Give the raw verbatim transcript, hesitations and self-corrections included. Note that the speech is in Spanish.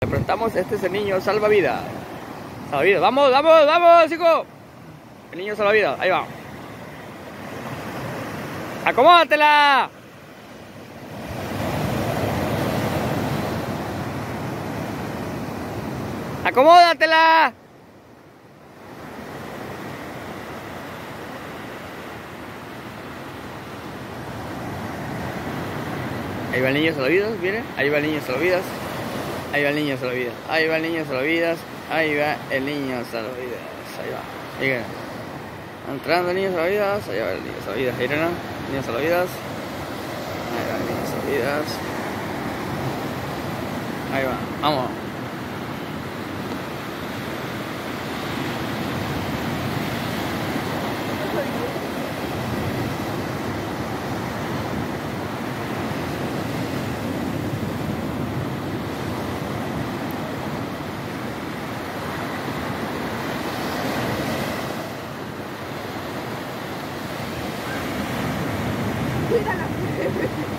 Le prestamos, este es el niño salvavidas. Salvavidas, vamos, vamos, vamos, chicos. El niño salvavidas, ahí va. ¡Acomódatela! ¡Acomódatela! Ahí va el niño salvavidas, miren. Ahí va el niño salvavidas. Ahí va el niño salvavidas. Ahí va el niño salvavidas. Ahí va el niño salvavidas. Ahí va. Miren. Entrando el niño salvavidas. Ahí va el niño salvavidas. Ahí va el niño salvavidas. Ahí va el niño salvavidas. Ahí va. Vamos. Mira la